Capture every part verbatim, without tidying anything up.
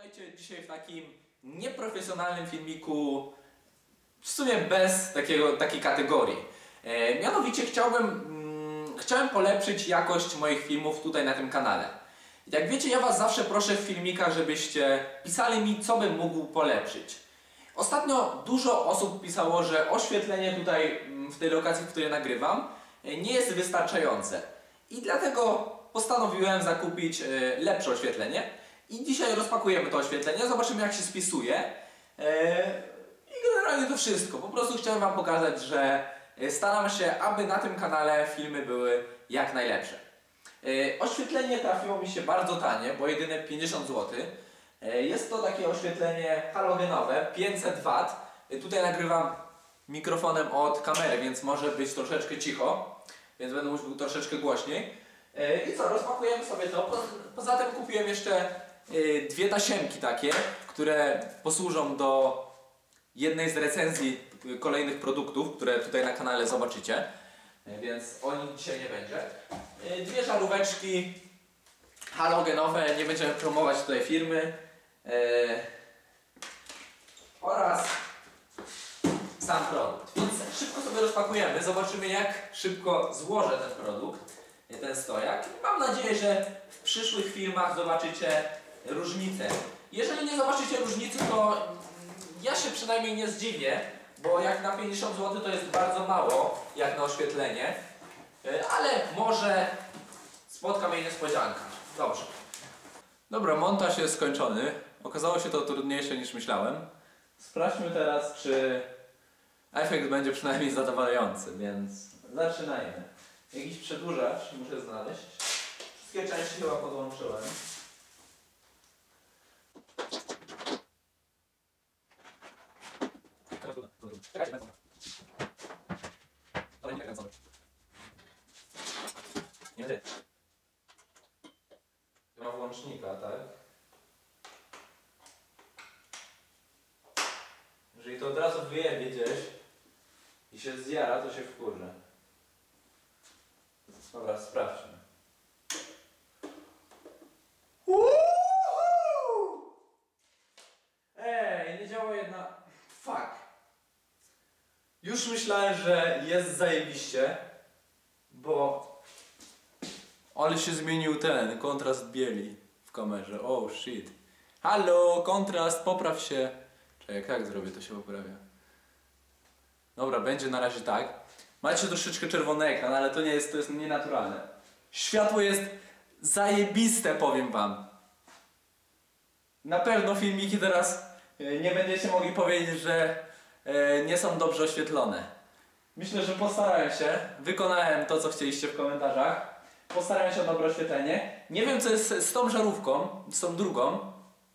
Witajcie dzisiaj w takim nieprofesjonalnym filmiku, w sumie bez takiego, takiej kategorii. E, mianowicie chciałbym, mm, chciałem polepszyć jakość moich filmów tutaj na tym kanale. Jak wiecie, ja Was zawsze proszę w filmikach, żebyście pisali mi, co bym mógł polepszyć. Ostatnio dużo osób pisało, że oświetlenie tutaj w tej lokacji, w której nagrywam, nie jest wystarczające. I dlatego postanowiłem zakupić lepsze oświetlenie. I dzisiaj rozpakujemy to oświetlenie, zobaczymy, jak się spisuje. I generalnie to wszystko. Po prostu chciałem Wam pokazać, że staram się, aby na tym kanale filmy były jak najlepsze. Oświetlenie trafiło mi się bardzo tanie, bo jedyne pięćdziesiąt złotych. Jest to takie oświetlenie halogenowe, pięćset watów. Tutaj nagrywam mikrofonem od kamery, więc może być troszeczkę cicho, więc będę mówił troszeczkę głośniej. I co, rozpakujemy sobie to. Poza tym kupiłem jeszcze dwie tasiemki takie, które posłużą do jednej z recenzji kolejnych produktów, które tutaj na kanale zobaczycie. Więc o nich dzisiaj nie będzie. Dwie żaróweczki halogenowe, nie będziemy promować tutaj firmy. Oraz sam produkt. Więc szybko sobie rozpakujemy, zobaczymy, jak szybko złożę ten produkt, ten stojak. I mam nadzieję, że w przyszłych filmach zobaczycie różnicę. Jeżeli nie zobaczycie różnicy, to ja się przynajmniej nie zdziwię, bo jak na pięćdziesiąt złotych to jest bardzo mało, jak na oświetlenie. Ale może spotka mnie niespodzianka. Dobrze. Dobra, montaż jest skończony. Okazało się to trudniejsze niż myślałem. Sprawdźmy teraz, czy efekt będzie przynajmniej zadowalający, więc zaczynajmy. Jakiś przedłużacz muszę znaleźć. Wszystkie części chyba podłączyłem. Czekajcie, będę. Ale nie kręcony. Nie ty. Ma włącznika, tak? Jeżeli to od razu wyjebie gdzieś i się zjara, to się wkurzy. Dobra, sprawdźmy. Uuuu! Ej, nie działa jedna... Fuck. Już myślałem, że jest zajebiście, bo... Ale się zmienił ten, kontrast bieli w kamerze. Oh shit. Halo, kontrast, popraw się. Czekaj, jak zrobię, to się poprawia. Dobra, będzie na razie tak. Macie troszeczkę czerwony ekran, ale to nie jest, to jest nienaturalne. Światło jest zajebiste, powiem Wam. Na pewno filmiki teraz nie będziecie mogli powiedzieć, że nie są dobrze oświetlone. Myślę, że postarałem się. Wykonałem to, co chcieliście w komentarzach. Postarałem się o dobre oświetlenie. Nie wiem, co jest z tą żarówką, z tą drugą.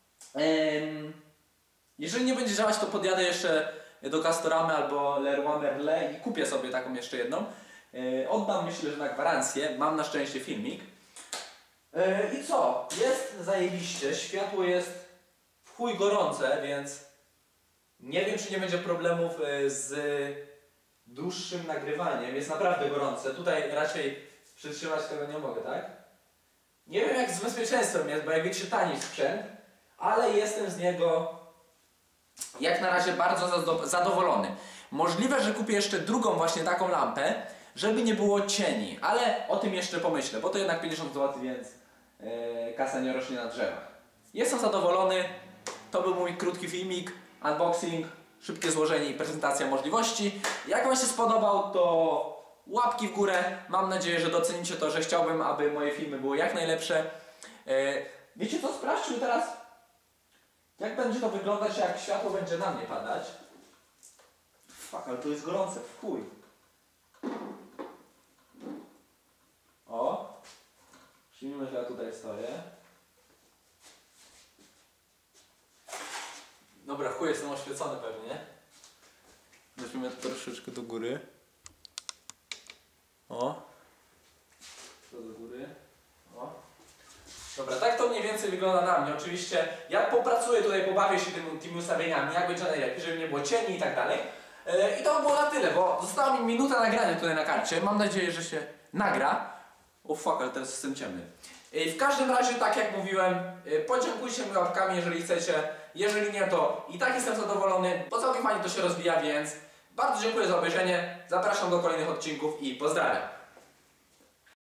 Jeżeli nie będzie działać, to podjadę jeszcze do Castoramy albo Leroy Merlin i kupię sobie taką jeszcze jedną. Oddam, myślę, że na gwarancję. Mam na szczęście filmik. I co? Jest zajebiście. Światło jest w chuj gorące, więc nie wiem, czy nie będzie problemów z dłuższym nagrywaniem. Jest naprawdę gorące. Tutaj raczej przytrzymać tego nie mogę, tak? Nie wiem, jak z bezpieczeństwem jest, bo jak wiecie, tani sprzęt, ale jestem z niego jak na razie bardzo zadowolony. Możliwe, że kupię jeszcze drugą właśnie taką lampę, żeby nie było cieni, ale o tym jeszcze pomyślę, bo to jednak pięćdziesiąt złotych, więc yy, kasa nie rośnie na drzewach. Jestem zadowolony, to był mój krótki filmik, unboxing, szybkie złożenie i prezentacja możliwości. Jak Wam się spodobał, to łapki w górę. Mam nadzieję, że docenicie to, że chciałbym, aby moje filmy były jak najlepsze. Yy, wiecie co, sprawdźmy teraz, jak będzie to wyglądać, jak światło będzie na mnie padać. Fuck, ale to jest gorące, w chuj. O! Przyjmijmy, że ja tutaj stoję. Dobra, chuj, jestem oświecony pewnie. Weźmiemy to troszeczkę do góry. O! To do góry. O! Dobra, tak to mniej więcej wygląda na mnie. Oczywiście ja popracuję tutaj, pobawię się tym, tymi ustawieniami, jak będzie najlepiej, żeby nie było cieni i tak dalej. Yy, I to było na tyle, bo została mi minuta nagrania tutaj na karcie. Mam nadzieję, że się nagra. O fuck, ale teraz jestem ciemny. W każdym razie, tak jak mówiłem, podziękujcie mi łapkami, jeżeli chcecie. Jeżeli nie, to i tak jestem zadowolony, bo całkiem fajnie to się rozwija, więc bardzo dziękuję za obejrzenie. Zapraszam do kolejnych odcinków i pozdrawiam.